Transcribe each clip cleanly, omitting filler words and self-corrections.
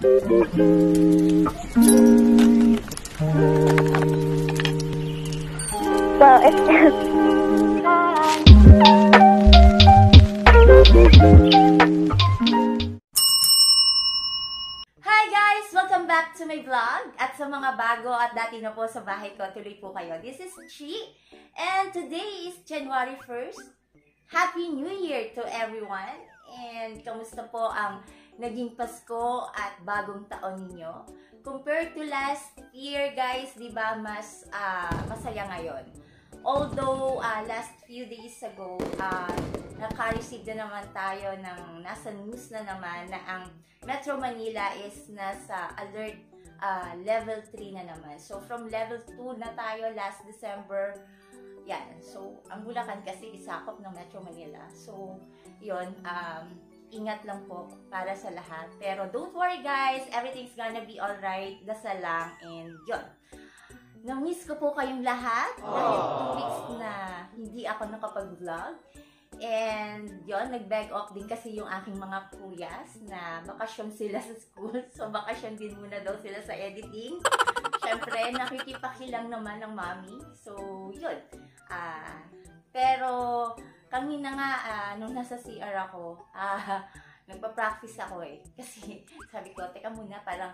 So, it's Hi guys! Welcome back to my vlog. At sa mga bago at dati na po sa bahay ko, tuloy po kayo. This is Chi. And today is January 1st. Happy New Year to everyone. And kamusta po ang naging Pasko at bagong taon ninyo? Compared to last year guys, di ba mas masaya ngayon. Although last few days ago, naka-receive na naman tayo ng nasa news na naman na ang Metro Manila is nasa alert level 3 na naman. So from level 2 na tayo last December. Yan. So ang Bulacan kasi isakop ng Metro Manila. So yun, ingat lang po para sa lahat. Pero don't worry guys, everything's gonna be alright. Dasal lang and yun. Na-miss ko po kayong lahat dahil 2 weeks na hindi ako nakapag-vlog. And yun, nag-beg off din kasi yung aking mga kuyas na bakasyon sila sa school. So bakasyon din muna daw sila sa editing. Siyempre, nakikipakilang naman ng mami. So yun. Pero kanina nga, nung nasa CR ako, nagpa-practice ako eh. Kasi sabi ko, teka muna, parang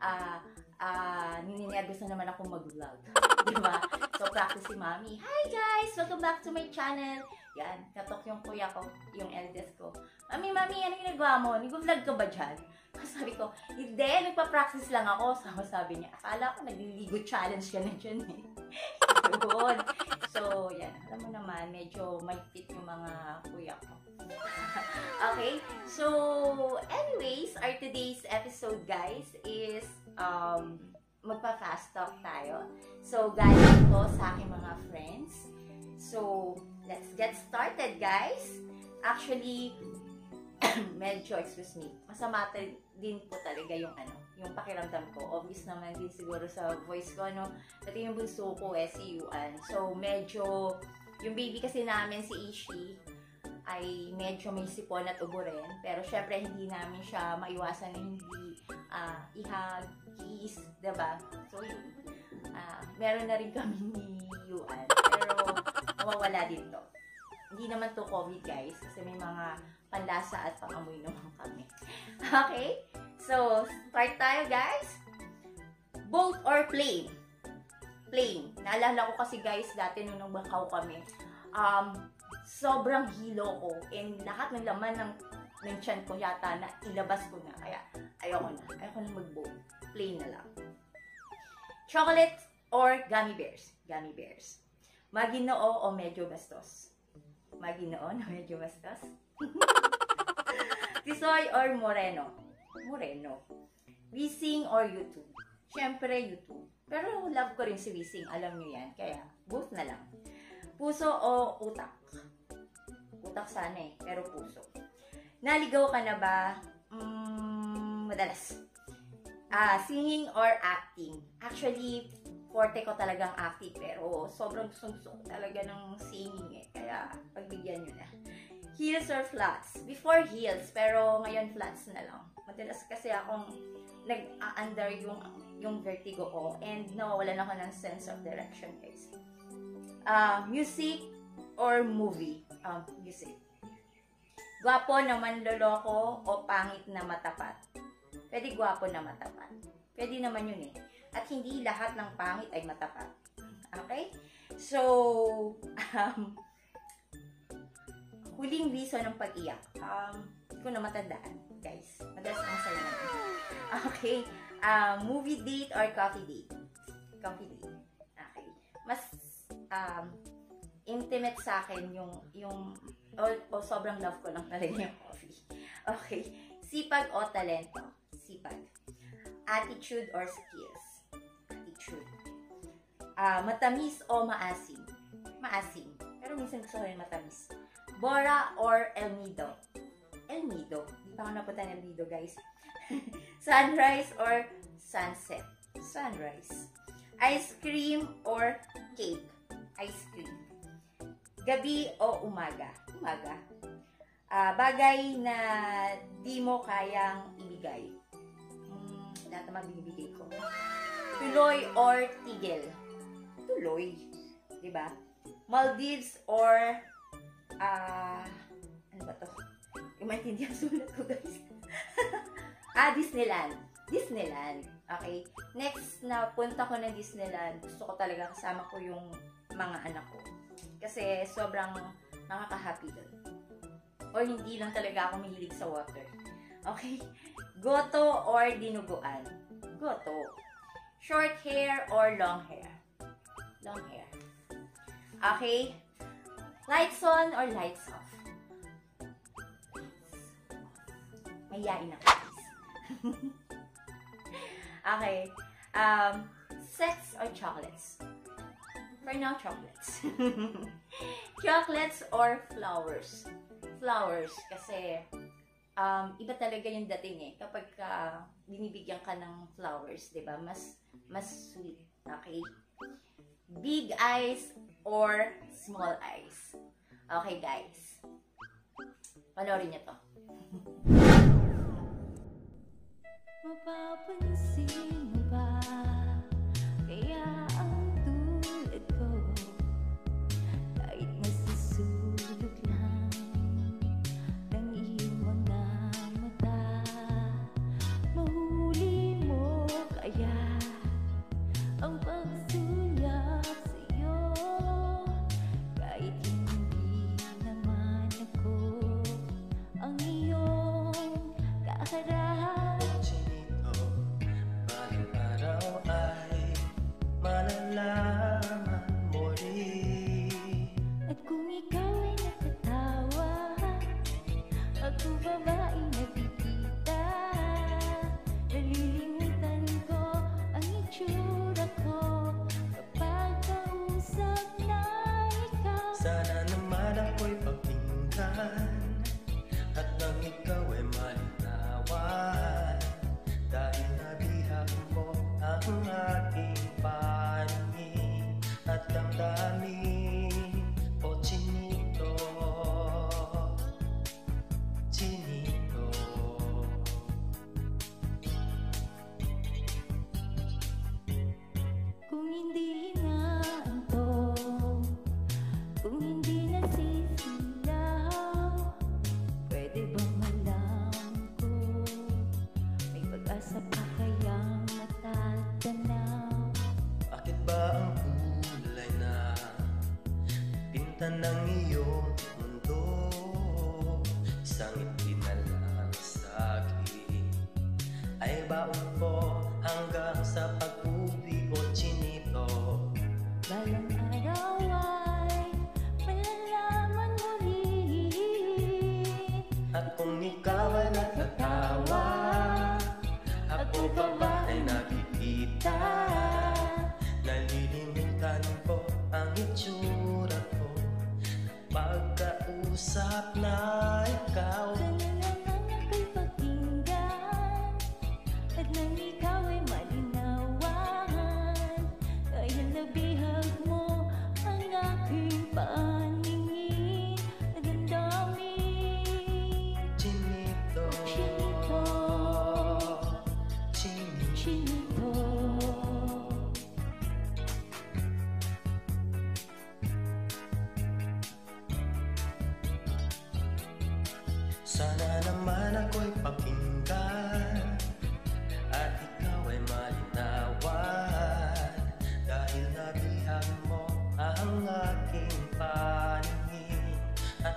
nininervous na naman ako mag-vlog. Diba? So, practice si Mami. Hi guys! Welcome back to my channel. Yan, katok yung kuya ko, yung eldest ko. Mami, ano ginagawa mo? Nag-vlog ka ba dyan? Sabi ko, hindi, nagpa-practice lang ako. Sabi niya, akala ko nagliligo challenge ka na dyan eh. Yun. So, yan. Alam mo naman, medyo mahigpit yung mga kuya ko. Okay? So, anyways, our today's episode, guys, is magpa-fast talk tayo. So, galing ito sa aking mga friends. So, let's get started, guys. Actually, medyo, excuse me, masama din po talaga yung pakiramdam ko. Obvious naman din siguro sa voice ko, no? Pati yung bunso ko, si Yuan. So, medyo, yung baby kasi namin, si Ishi, ay medyo may sipon at ubo rin. Pero, syempre, hindi namin siya maiwasan na hindi ihag, kiss, diba? So, yun. Meron na rin kami ni Yuan. Pero, mawawala din to. Hindi naman to COVID, guys. Kasi may mga panlasa at pangamoy naman kami. Okay? So, start tayo, guys. Boat or plane? Plane. Naalala ko kasi, guys, dati nung Macau kami, sobrang hilo ko. And lahat ng laman ng tiyan ko yata na ilabas ko na. Kaya, ayoko na mag-boat. Plane na lang. Chocolate or gummy bears? Gummy bears. Maginoo o medyo bastos? Maginoo na medyo bastos? Tisoy or Moreno? Moreno. Wising or YouTube? Siyempre, YouTube. Pero love ko rin si Wising. Alam niyo yan. Kaya, both na lang. Puso o utak? Utak sana eh. Pero puso. Naligaw ka na ba? Madalas. Singing or acting? Actually, forte ko talagang acting. Pero sobrang gusto ko talaga ng singing eh. Kaya, pagbigyan nyo na. Heels or flats? Before heels, pero ngayon flats na lang. Madalas kasi akong nag-under yung vertigo ko and nawawalan ako ng sense of direction, guys. Music or movie? Music. Gwapo na manloloko o pangit na matapat? Pwede gwapo na matapat. Pwede naman yun eh. At hindi lahat ng pangit ay matapat. Okay? So, huling reason ng pag-iyak. Hindi ko na matandaan, guys. Madalas ang saya natin. Okay. Movie date or coffee date? Coffee date. Okay. Mas intimate sa akin yung sobrang love ko lang talaga yung coffee. Okay. Sipag o talento? Sipag. Attitude or skills? Attitude. Matamis o maasim? Maasim. Pero minsan gusto ko rin matamis. Bora or El Nido? El Nido. Hindi pa ako napunta ng El Nido, guys. Sunrise or sunset? Sunrise. Ice cream or cake? Ice cream. Gabi o umaga? Umaga. Bagay na di mo kayang ibigay? binibigay ko. Tuloy or tigil? Tuloy. Diba? Maldives or ano ba to? Yung maintindihan sulat ko, guys. Disneyland. Disneyland. Okay? Next na punta ko ng Disneyland, gusto ko talaga kasama ko yung mga anak ko. Kasi sobrang nakaka-happy doon. Or hindi lang talaga ako mahilig sa water. Okay? Goto or dinuguan? Goto. Short hair or long hair? Long hair. Okay? Lights on or lights off? Mayayain ako, guys. Okay. Sex or chocolates? For now, chocolates. Chocolates or flowers? Flowers. Kasi, iba talaga yung dating eh. Kapag binibigyan ka ng flowers, diba? Mas sweet. Okay? Big eyes or small eyes? Okay, guys. Panoorin niyo to. Mapapansin mo ba kaya ang tulad ko kahit nasusulog lang ng iyong mga mata, mahuli mo kaya ang pagsulak sa'yo kahit hindi naman ako ang iyong kaharap. Malalaman mo rin. At kung ikaw ay natatawa, ako babae nakikita, nalilimutan ko ang itsura ko kapag kausap na ikaw. Sana naman ako'y pakinggan at nang ikaw ay malinawan, dahil nabihag mo ang aking paningin at damdamin. O chinito, chinito. Kung hindi inaantok, kung hindi nasisilaw, pwede bang malaman ko may pag-asa pa kayang matatanaw? Bakit ba ang kulay na pinta ng iyong mundo isang itim na lang sa'kin ay baon ko hanggang sa pag-uwi o chinito? Balang araw ay malalaman mo rin. At kung ikaw ay natatawa, ako pa ba ay nakikita? Nalilimutan ko ang itsura ko pagkausap na ikaw. Sana naman ako'y pakinggan at nang ikaw ay malinawan, dahil nabihag mo ang aking paningin at damdamin. Chinito, Chinito, chinito. chinito. Sana naman ako'y pakinggan at ikaw ay malinawan, dahil nabihag mo ang aking paningin at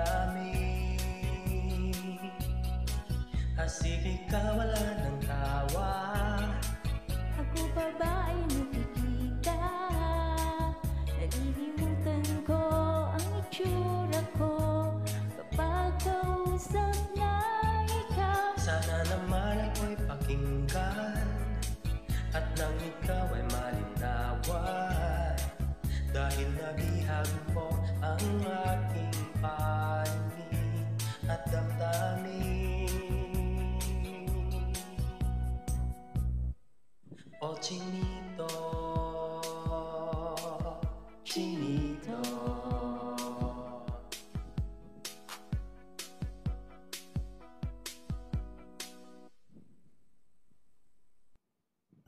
damdamin. Asik ikaw wala ng tawa. Ako pa ba ay nakikita? Nalilimutan ko ang itsura ko kapag kausap na ikaw. Sana naman ako'y pakinggan at nang ikaw ay malinawan, dahil nabihag mo ang aking paningin at damdamin. O chinito, chinito.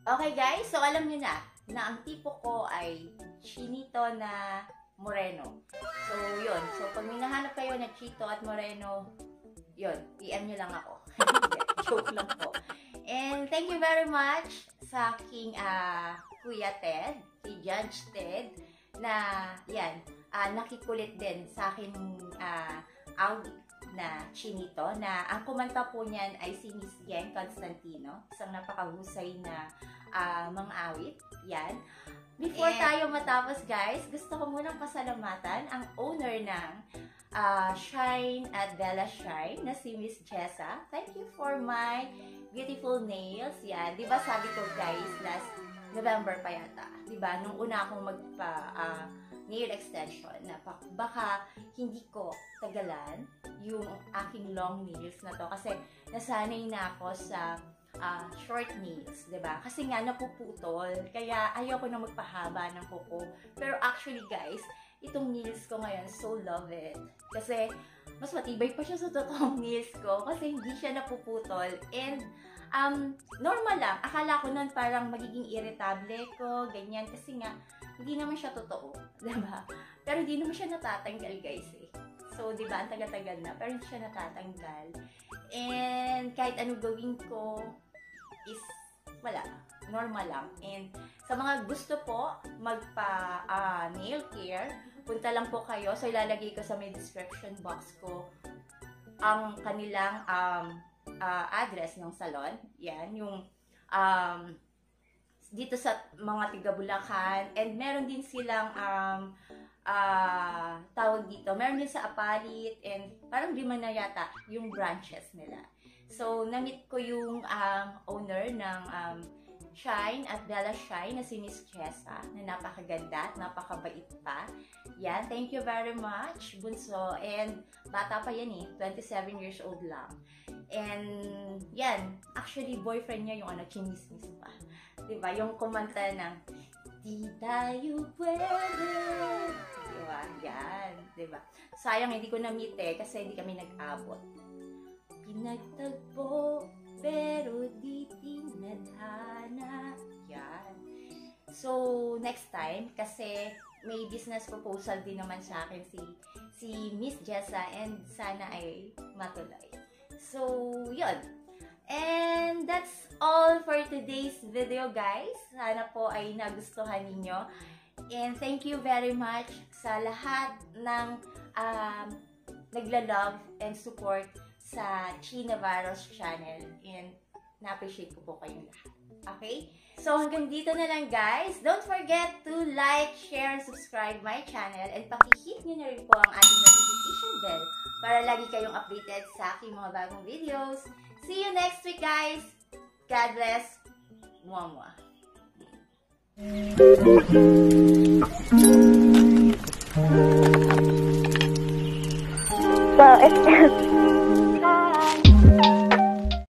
Okay guys, so alam niyo na ang tipo ko ay chinito na moreno. So yun, so pag minahanap kayo na chito at moreno, yun, PM nyo lang ako. Joke lang po. And thank you very much sa aking Kuya Ted, si Judge Ted, na yan, nakikulit din sa aking awit na chinito, na ang kumanta po niyan ay si Miss Yen Constantino, isang napakahusay na mga awit. Yan. Before tayo matapos guys, gusto ko munang pasalamatan ang owner ng Shine at Bella Shine na si Miss Jessa. Thank you for my beautiful nails. Yan. Diba sabi ko guys, last November pa yata. Diba? Nung una akong nail extension na baka hindi ko tagalan yung aking long nails na to kasi nasanay na ako sa short nails, diba? Kasi nga napuputol, kaya ayoko na magpahaba ng kuko. Pero actually guys, itong nails ko ngayon, so love it. Kasi mas matibay pa siya sa totoong nails ko kasi hindi siya napuputol. And normal lang, akala ko nun parang magiging irritable ko, ganyan, kasi nga hindi naman siya totoo, diba? Pero hindi naman siya natatanggal guys eh. So, diba, ang tagal-tagal na, pero hindi siya natatanggal. And kahit ano gawin ko is wala, normal lang. And sa mga gusto po nail care, punta lang po kayo. So, ilalagay ko sa may description box ko ang kanilang address ng salon. Yan, yung dito sa mga tiga Bulacan. And meron din silang tawag dito, meron din sa Apalit, and parang 5 na yata yung branches nila. So, na-meet ko yung owner ng Shine at Bella Shine na si Miss Jessa, na napakaganda at napakabait pa. Yan, thank you very much, Bunso. And bata pa yan eh, 27 years old lang. And yan, actually boyfriend niya yung chinismis pa. Diba? Yung kumanta ng Di tayo pwede. Diba? Yan. Diba? Sayang hindi ko na-meet eh, kasi hindi kami nag-abot. Pinagtagpo, pero di tinadhana. Yan. So, next time, kasi may business proposal din naman sa akin si Miss Jessa, and sana ay matuloy. So, yun. And that's all for today's video, guys. Sana po ay nagustuhan ninyo. And thank you very much sa lahat ng nagla-love and support sa Chi Navarro's channel. And na-appreciate ko po kayong lahat. Okay? So, hanggang dito na lang, guys. Don't forget to like, share, and subscribe my channel. And pakihit nyo na rin po ang ating notification bell para lagi kayong updated sa aking mga bagong videos. See you next week, guys. God bless. Mwah, mwah. So, if